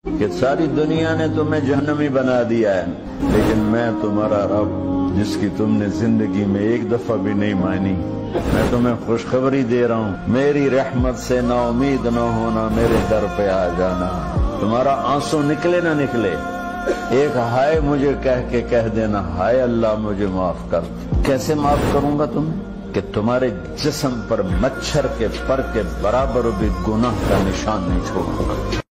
कि सारी दुनिया ने तुम्हें जहन्नमी बना दिया है, लेकिन मैं तुम्हारा रब जिसकी तुमने जिंदगी में एक दफा भी नहीं मानी, मैं तुम्हें खुशखबरी दे रहा हूँ। मेरी रहमत से ना उम्मीद न होना, मेरे दर पे आ जाना। तुम्हारा आंसू निकले ना निकले, एक हाय मुझे कह के कह देना, हाय अल्लाह मुझे माफ कर। कैसे माफ करूंगा तुम्हें कि तुम्हारे जिस्म पर मच्छर के पर के बराबर भी गुनाह का निशान नहीं छोड़ूंगा।